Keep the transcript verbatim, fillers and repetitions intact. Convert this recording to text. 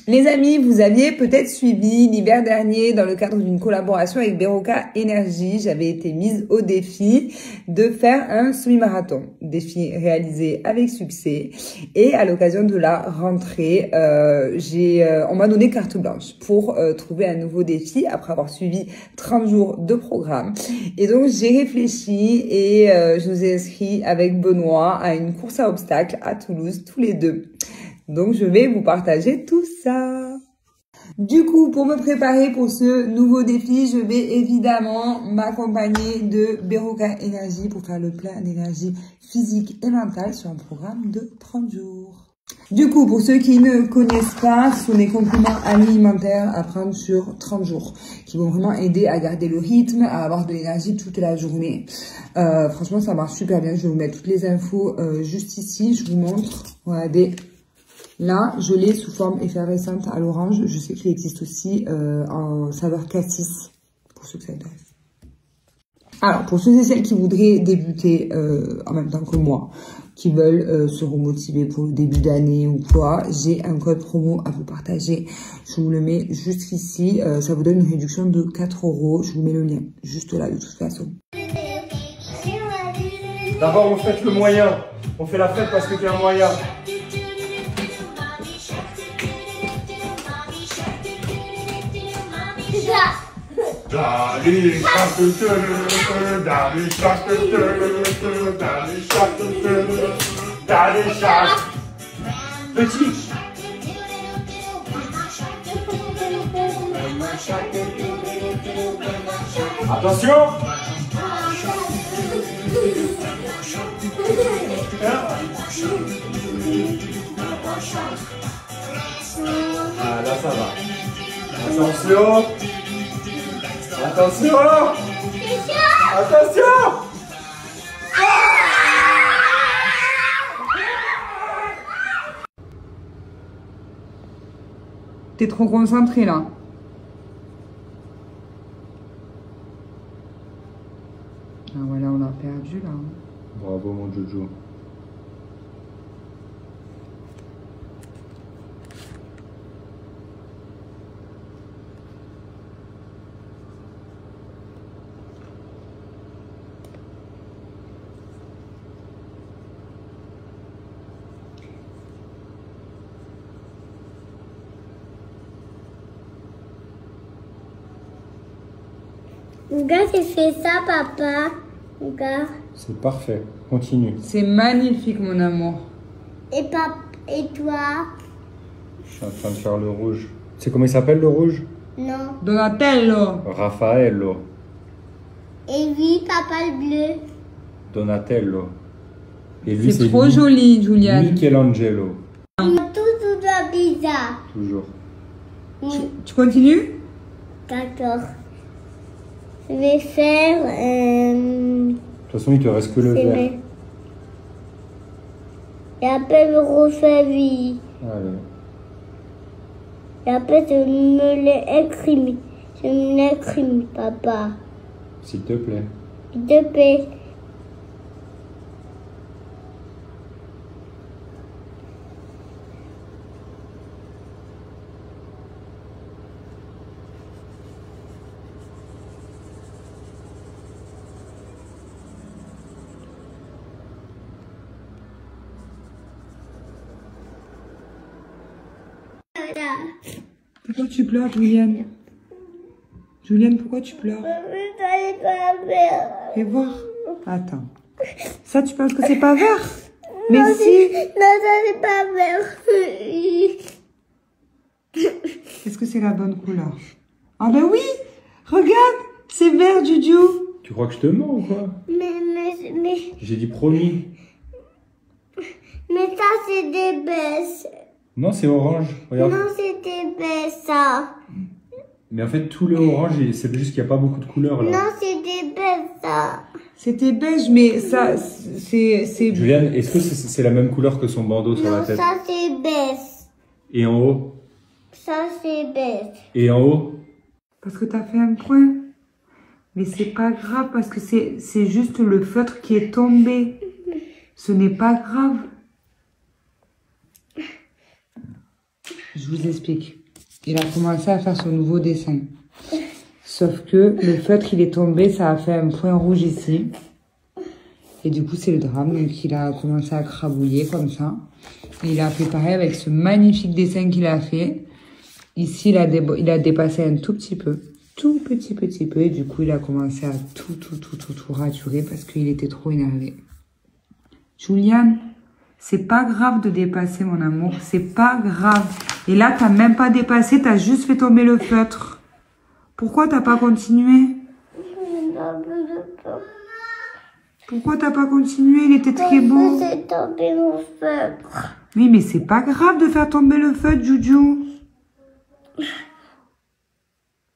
Les amis, vous aviez peut-être suivi l'hiver dernier dans le cadre d'une collaboration avec Beroka Énergie. J'avais été mise au défi de faire un semi-marathon. Défi réalisé avec succès. Et à l'occasion de la rentrée, euh, j'ai, euh, on m'a donné carte blanche pour euh, trouver un nouveau défi après avoir suivi trente jours de programme. Et donc, j'ai réfléchi et euh, je nous ai inscrits avec Benoît à une course à obstacles à Toulouse, tous les deux. Donc, je vais vous partager tout ça. Du coup, pour me préparer pour ce nouveau défi, je vais évidemment m'accompagner de Beroka Énergie pour faire le plein d'énergie physique et mentale sur un programme de trente jours. Du coup, pour ceux qui ne connaissent pas, ce sont des compléments alimentaires à prendre sur trente jours qui vont vraiment aider à garder le rythme, à avoir de l'énergie toute la journée. Euh, franchement, ça marche super bien. Je vais vous mettre toutes les infos euh, juste ici. Je vous montre. Regardez. Là, je l'ai sous forme effervescente à l'orange. Je sais qu'il existe aussi euh, en saveur cassis, pour ceux que ça intéresse. Alors, pour ceux et celles qui voudraient débuter euh, en même temps que moi, qui veulent euh, se remotiver pour le début d'année ou quoi, j'ai un code promo à vous partager. Je vous le mets juste ici. Euh, ça vous donne une réduction de quatre euros. Je vous mets le lien juste là de toute façon. D'abord, on fait le moyen. On fait la fête parce que tu es un moyen. Daddy shark doo doo doo, daddy shark doo doo doo, daddy shark doo doo doo, daddy shark. Petit. Attention. Ah là ça va. Attention. Attention! Attention! T'es trop concentré là. Ah voilà, on a perdu là. Bravo mon Jojo. Regarde, j'ai fait ça, papa. Regarde. C'est parfait. Continue. C'est magnifique, mon amour. Et papa, et toi? Je suis en train de faire le rouge. C'est comment il s'appelle le rouge? Non. Donatello. Raffaello. Et lui, papa, le bleu. Donatello. Et lui, C'est trop joli, Juliane. Michelangelo. Tout, tout doit bizarre. Toujours. Oui. Tu continues? D'accord. Je vais faire... Euh, de toute façon, il te reste que le vert. vrai. Et après, je refais lui. Allez. Et après, je me l'écrime. Je me l'écrime, papa. S'il te plaît. S'il te plaît. Pourquoi tu pleures, Juliane? Juliane, pourquoi tu pleures? Fais voir. Attends. Ça, tu penses que c'est pas vert? Mais non, si. Non, ça c'est pas vert. Est-ce que c'est la bonne couleur? Ah ben oui. Regarde, c'est vert, Juju. Tu crois que je te mens ou quoi? Mais, mais, mais... J'ai dit promis. Mais ça, c'est des baisses. Non, c'est orange. Regarde. Non, c'est des baisses, ça. Mais en fait, tout le orange, c'est juste qu'il n'y a pas beaucoup de couleurs là. Non, c'est des baisses, ça. C'était beige, mais ça, c'est... Juliane, est-ce que c'est la même couleur que son bandeau sur non, la tête? ça, c'est baisse. Et en haut? Ça, c'est baisse. Et en haut? Parce que t'as fait un coin. Mais c'est pas grave, parce que c'est juste le feutre qui est tombé. Ce n'est pas grave. Je vous explique. Il a commencé à faire son nouveau dessin. Sauf que le feutre, il est tombé, ça a fait un point rouge ici. Et du coup, c'est le drame. Donc, il a commencé à crabouiller comme ça. Et il a fait pareil avec ce magnifique dessin qu'il a fait. Ici, il a, il a dépassé un tout petit peu. Tout petit, petit peu. Et du coup, il a commencé à tout, tout, tout, tout, tout raturer parce qu'il était trop énervé. Juliane, c'est pas grave de dépasser, mon amour. C'est pas grave. Et là, t'as même pas dépassé, t'as juste fait tomber le feutre. Pourquoi t'as pas continué? Pourquoi t'as pas continué? Il était très beau. J'ai tombé mon feutre. Oui, mais c'est pas grave de faire tomber le feutre, Joujou.